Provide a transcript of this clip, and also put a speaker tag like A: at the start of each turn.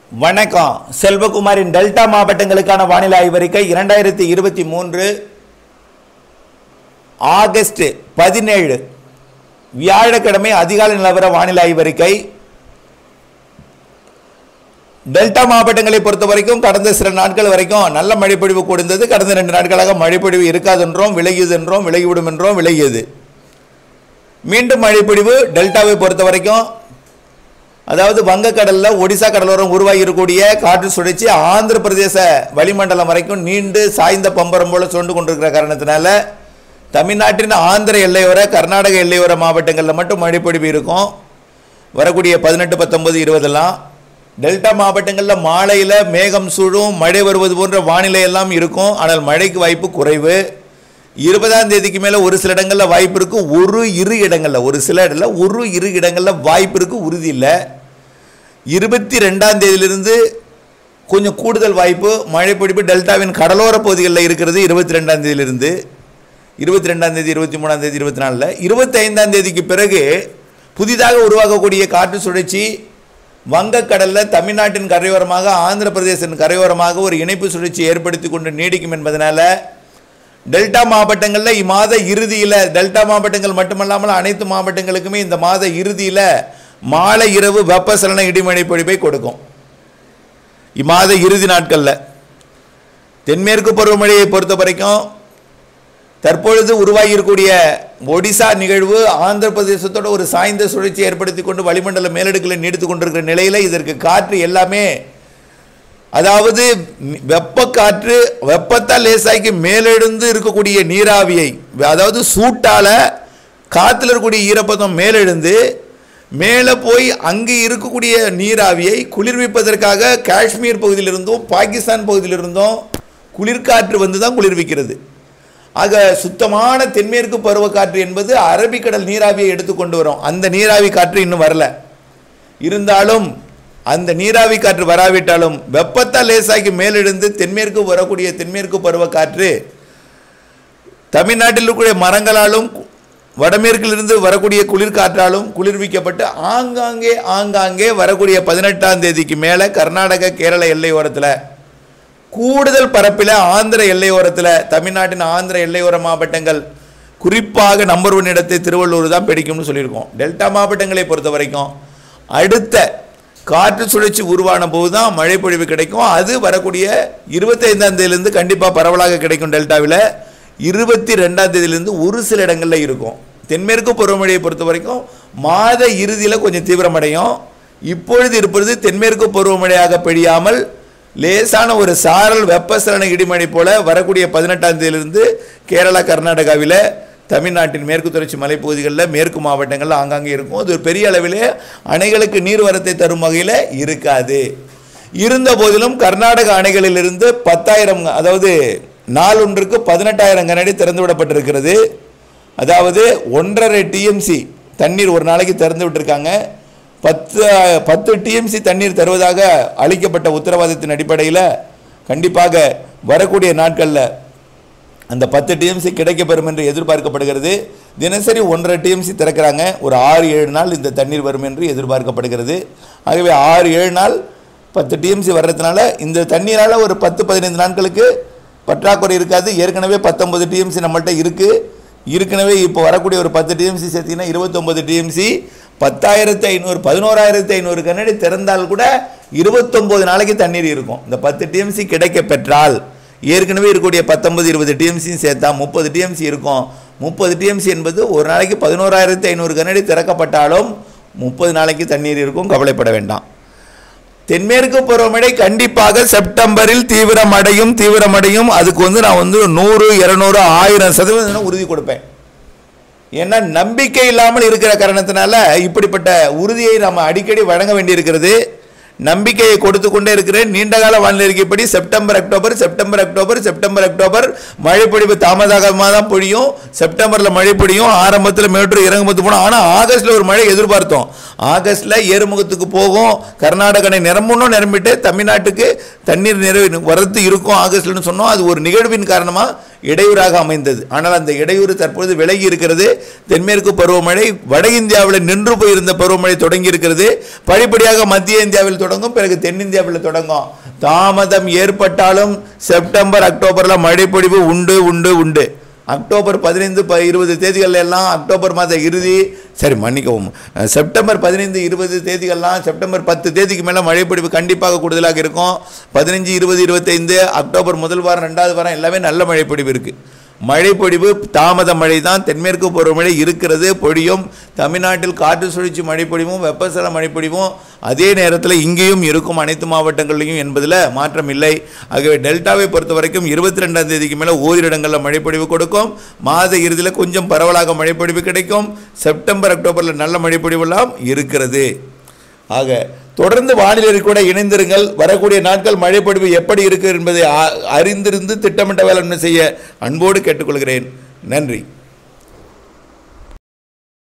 A: வணக்கம். செல்வகுமாரின் டெல்டா மாவட்டங்களுக்கான வானிலை ஆய்வறிக்கை 2023 ஆகஸ்ட் 17 வியாழக்கிழமை அதிகாலை நிலவர வானிலை ஆய்வறிக்கை. டெல்டா மாவட்டங்களை பொறுத்த வரைக்கும் கடந்த சில நாட்கள் வரைக்கும் நல்ல மழைப்பொழிவு கொடுத்தது. கடந்த 2 நாட்களாக மழைப்பொழிவு இருக்காது என்றோம், விலகியது என்றோம், விலகிவிடும் என்றோம், விலகியது. மீண்டும் மழைப்பொழிவு டெல்டாவை பொறுத்த வரைக்கும், அதாவது வங்கக்கடலில் ஒடிசா கடலோரம் உருவாகி இருக்கக்கூடிய காற்று சுழற்சி ஆந்திர பிரதேச வளிமண்டலம் வரைக்கும் நீண்டு சாய்ந்த பம்பரம் போல சுண்டு கொண்டிருக்கிற காரணத்தினால தமிழ்நாட்டின் ஆந்திர எல்லையோர கர்நாடக எல்லையோர மாவட்டங்களில் மட்டும் மழைப்பொழிவு இருக்கும். வரக்கூடிய 18, 19, 20 டெல்டா மாவட்டங்களில் மாலையில் மேகம் சூழும், மழை வருவது போன்ற வானிலை எல்லாம் இருக்கும். ஆனால் மழைக்கு வாய்ப்பு குறைவு. 20ஆம் தேதிக்கு மேலே ஒரு சில இடங்களில் வாய்ப்பு இருக்குது, ஒரு இரு இடங்களில் வாய்ப்பு இருக்குது, உறுதி இல்லை. 22ஆம் தேதியிலிருந்து கொஞ்சம் கூடுதல் வாய்ப்பு மழைப்பொழிவு டெல்டாவின் கடலோர பகுதிகளில் இருக்கிறது. 22ஆம் தேதியிலிருந்து 22ஆம் தேதி, 23ஆம் தேதி, 24, 25ஆம் தேதிக்கு பிறகு புதிதாக உருவாகக்கூடிய காற்று சுழற்சி வங்கக்கடலில் தமிழ்நாட்டின் கரையோரமாக ஆந்திர பிரதேசத்தின் கரையோரமாக ஒரு இணைப்பு சுழற்சி ஏற்படுத்தி கொண்டு நீடிக்கும் என்பதனால டெல்டா மாவட்டங்களில் இம்மாத இறுதியில், டெல்டா மாவட்டங்கள் மட்டுமல்லாமல் அனைத்து மாவட்டங்களுக்குமே இந்த மாத இறுதியில் மாலை இரவு வெப்பசலன இடிமழை பொழிவை கொடுக்கும். இம்மாத இறுதி நாட்களில் தென்மேற்கு பருவமழையை பொறுத்த வரைக்கும் தற்பொழுது உருவாகி இருக்கக்கூடிய ஒடிசா நிகழ்வு ஆந்திர பிரதேசத்தோட ஒரு சாய்ந்த சுழற்சி ஏற்படுத்தி கொண்டு வளிமண்டல மேலடுக்கில் நீடித்து கொண்டிருக்கிற நிலையில் இதற்கு காற்று எல்லாமே, அதாவது வெப்ப காற்று வெப்பத்தால் லேசாக்கி மேலெழுந்து இருக்கக்கூடிய நீராவியை, அதாவது சூட்டால் காற்றுல இருக்கக்கூடிய ஈரப்பதம் மேலெழுந்து மேலே போய் அங்கே இருக்கக்கூடிய நீராவியை குளிர்விப்பதற்காக காஷ்மீர் பகுதியிலிருந்தும் பாகிஸ்தான் பகுதியிலிருந்தும் குளிர்காற்று வந்து தான் குளிர்விக்கிறது. ஆக சுத்தமான தென்மேற்கு பருவக்காற்று என்பது அரபிக்கடல் நீராவியை எடுத்துக்கொண்டு வரும். அந்த நீராவி காற்று இன்னும் வரல. இருந்தாலும் அந்த நீராவி காற்று வராவிட்டாலும் வெப்பத்தால் லேசாக்கி மேலெழுந்து தென்மேற்கு வரக்கூடிய தென்மேற்கு பருவக்காற்று தமிழ்நாட்டில் இருக்கக்கூடிய மரங்களாலும் வடமேற்கிலிருந்து வரக்கூடிய குளிர்காற்றாலும் குளிர்விக்கப்பட்டு ஆங்காங்கே வரக்கூடிய 18ஆம் தேதிக்கு மேலே கர்நாடக கேரள எல்லையோரத்தில், கூடுதல் பரப்பில் ஆந்திர எல்லையோரத்தில், தமிழ்நாட்டின் ஆந்திர எல்லையோர மாவட்டங்கள், குறிப்பாக நம்பர் 1 இடத்தை திருவள்ளூர் தான் பிடிக்கும்னு சொல்லியிருக்கோம். டெல்டா மாவட்டங்களை பொறுத்த வரைக்கும் அடுத்த காற்று சுழற்சி உருவான போது தான் மழைப்பொழிவு கிடைக்கும். அது வரக்கூடிய 25ஆம் தேதியிலிருந்து கண்டிப்பாக பரவலாக கிடைக்கும். டெல்டாவில் 22ஆம் தேதியிலிருந்து ஒரு சில இடங்களில் இருக்கும். தென்மேற்கு பருவமழையை பொறுத்த வரைக்கும் மாத இறுதியில் கொஞ்சம் தீவிரமடையும். இப்பொழுது இருப்பது தென்மேற்கு பருவமழையாக பெய்யாமல் லேசான ஒரு சாரல் வெப்பசலன இடிமழை போல வரக்கூடிய 18ஆம் தேதியிலிருந்து கேரளா கர்நாடகாவில் தமிழ்நாட்டின் மேற்கு தொடர்ச்சி மலைப்பகுதிகளில் மேற்கு மாவட்டங்களில் ஆங்காங்கே இருக்கும். அது ஒரு பெரிய அளவிலே அணைகளுக்கு நீர்வரத்தை தரும் வகையில் இருக்காது. இருந்த போதிலும் கர்நாடக அணைகளிலிருந்து 10,000, அதாவது நாள் ஒன்றுக்கு 18,000 கனஅடி திறந்து விடப்பட்டிருக்கிறது. அதாவது 1.5 TMC தண்ணீர் ஒரு நாளைக்கு திறந்து விட்டுருக்காங்க. 10 TMC தண்ணீர் தருவதாக அளிக்கப்பட்ட உத்தரவாதத்தின் அடிப்படையில் கண்டிப்பாக வரக்கூடிய நாட்களில் அந்த 10 TMC கிடைக்கப்பெறும் என்று எதிர்பார்க்கப்படுகிறது. தினசரி 1.5 TMC திறக்கிறாங்க. ஒரு 6-7 நாள் இந்த தண்ணீர் வரும் என்று எதிர்பார்க்கப்படுகிறது. ஆகவே 6-7 நாள் 10 TMC வர்றதுனால இந்த தண்ணீரால் ஒரு 10-15 நாட்களுக்கு பற்றாக்குறை இருக்காது. ஏற்கனவே 19 TMC நம்மள்கிட்ட இருக்குது. ஏற்கனவே இப்போ வரக்கூடிய ஒரு 10 TMC சேர்த்திங்கன்னா 29 TMC, 10,500 11,500 கனஅடி திறந்தால் கூட 29 நாளைக்கு தண்ணீர் இருக்கும். இந்த 10 TMC கிடைக்க பெற்றால் ஏற்கனவே இருக்கக்கூடிய 19-20 TMC சேர்த்தா 30 TMC இருக்கும். 30 TMC என்பது ஒரு நாளைக்கு 11,500 கனஅடி திறக்கப்பட்டாலும் 30 நாளைக்கு தண்ணீர் இருக்கும். கவலைப்பட வேண்டாம். தென்மேற்கு பருவமழை கண்டிப்பாக செப்டம்பரில் தீவிரமடையும். அதுக்கு நான் 100, 200, 1000% உறுதி கொடுப்பேன். ஏன்னா நம்பிக்கை இல்லாமல் இருக்கிற காரணத்தினால இப்படிப்பட்ட உறுதியை நம்ம அடிக்கடி வழங்க வேண்டியிருக்கிறது. நம்பிக்கையை கொடுத்து கொண்டே இருக்கிறேன். நீண்டகால வானிலை அறிக்கைப்படி செப்டம்பர் அக்டோபர் மழைப்பொழிவு தாமதமாக தான் பொழியும். செப்டம்பரில் மழை பொழியும். ஆரம்பத்தில் மேட்டூர் இறங்குமத்து போனோம். ஆனால் ஆகஸ்ட்டில் ஒரு மழை எதிர்பார்த்தோம். ஆகஸ்ட்டில் ஏறுமுகத்துக்கு போகும். கர்நாடகனை நிரம்பிட்டு தமிழ்நாட்டுக்கு தண்ணீர் வரத்து இருக்கும் ஆகஸ்ட்லன்னு சொன்னோம். அது ஒரு நிகழ்வின் காரணமாக இடையூறாக அமைந்தது. ஆனால் அந்த இடையூறு தற்பொழுது விலகி இருக்கிறது. தென்மேற்கு பருவமழை வட இந்தியாவில் நின்று போயிருந்த பருவமழை தொடங்கி இருக்கிறது. படிப்படியாக மத்திய இந்தியாவில் தொடங்கும், பிறகு தென்னிந்தியாவில் தொடங்கும். தாமதம் ஏற்பட்டாலும் செப்டம்பர் அக்டோபரில் மழைப்பொழிவு உண்டு உண்டு உண்டு. அக்டோபர் 15, 20 தேதிகள் எல்லாம் அக்டோபர் மாத இறுதி, சரி மன்னிக்கவும், செப்டம்பர் 15, 20 தேதிகள்லாம், செப்டம்பர் 10 தேதிக்கு மேலே மழைப்பொழிவு கண்டிப்பாக கூடுதலாக இருக்கும். 15, 20, 25 அக்டோபர் முதல் வாரம் 2வது வாரம் எல்லாமே நல்ல மழைப்பொழிவு இருக்குது. மழைப்பொழிவு தாமத மழை தான். தென்மேற்கு பருவமழை இருக்கிறது, பொழியும். தமிழ்நாட்டில் காற்று சுழற்சி மழைப்பொழிவும் வெப்பசலன மழைப்பொழிவும் அதே நேரத்தில் இங்கேயும் இருக்கும், அனைத்து மாவட்டங்களிலும் என்பதில் மாற்றம் இல்லை. ஆகவே டெல்டாவை பொறுத்த வரைக்கும் 22ஆம் தேதிக்கு மேலே ஓரிரு இடங்களில் மழைப்பொழிவு கொடுக்கும். மாத இறுதியில் கொஞ்சம் பரவலாக மழைப்பொழிவு கிடைக்கும். செப்டம்பர் அக்டோபரில் நல்ல மழைப்பொழிவெல்லாம் இருக்கிறது. ஆக தொடர்ந்து வானிலை கூட இணைந்திருங்கள். வரக்கூடிய நாட்கள் மழைப்பொழிவு எப்படி இருக்கு என்பதை அறிந்திருந்து திட்டமிட்ட வேளாண்மை செய்ய அன்போடு கேட்டுக்கொள்கிறேன். நன்றி.